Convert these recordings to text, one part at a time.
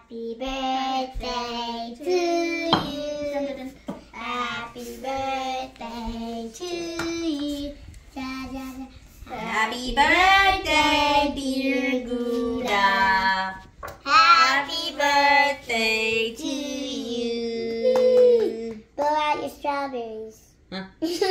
Happy birthday to you. Happy birthday to you. Da, da, da. Happy birthday, dear Gouda. Happy birthday to you. Blow out your strawberries. Huh?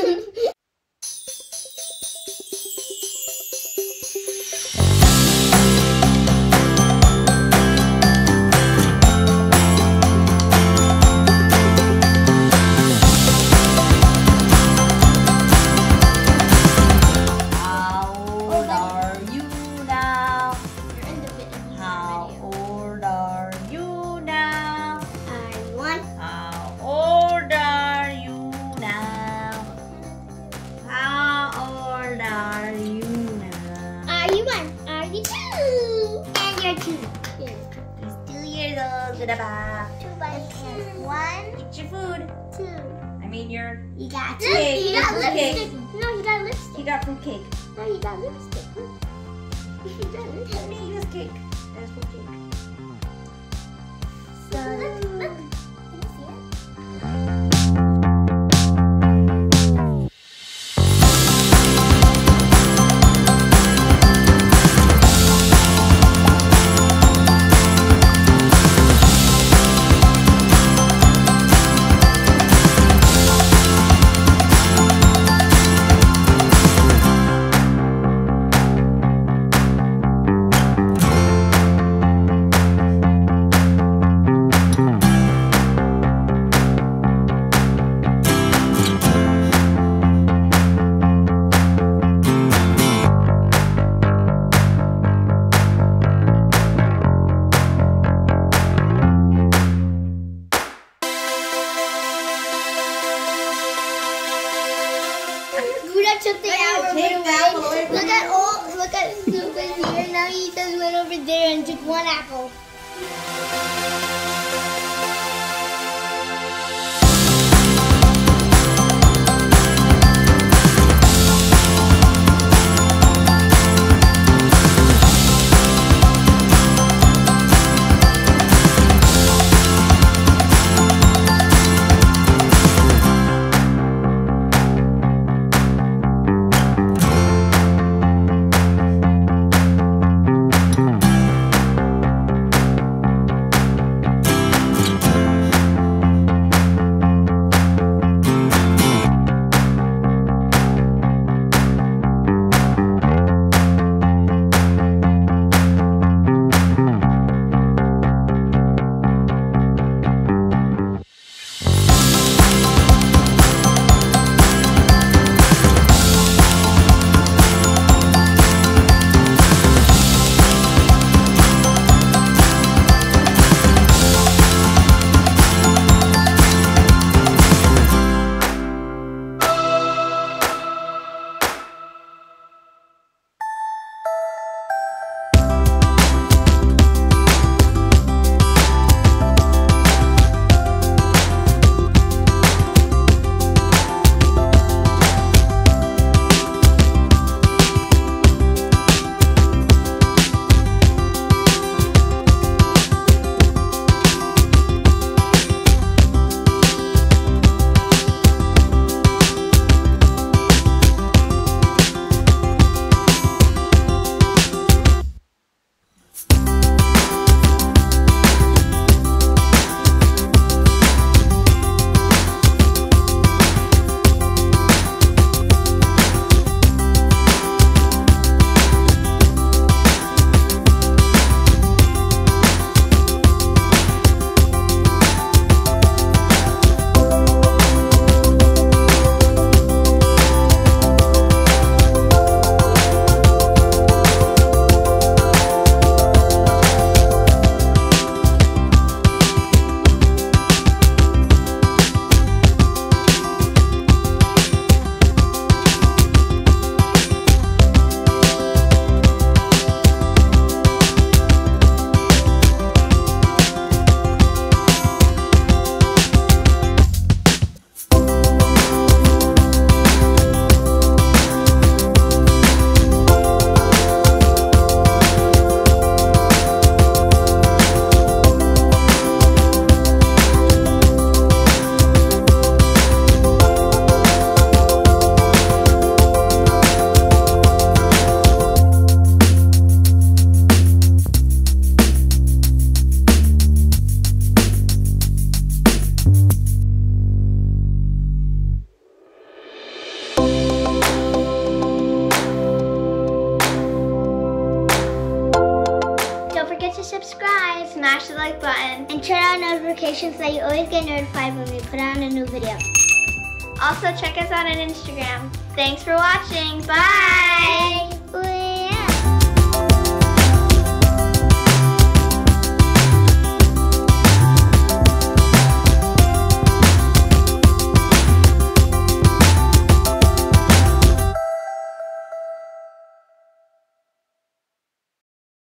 Goodbye. 2 by 2. 1. Eat your food. 2. I mean You got cake. You got lipstick. No, you got lipstick. You got fruit cake. No, you got lipstick. You got lipstick. Let me eat this cake. There's fruit cake. So look. Can you see it? Gouda took the apple away. Look at Snoop is here. Now he just went over there and took 1 apple. forget to subscribe, smash the like button, and turn on notifications so that you always get notified when we put out a new video. Also, check us out on Instagram. Thanks for watching. Bye! Bye.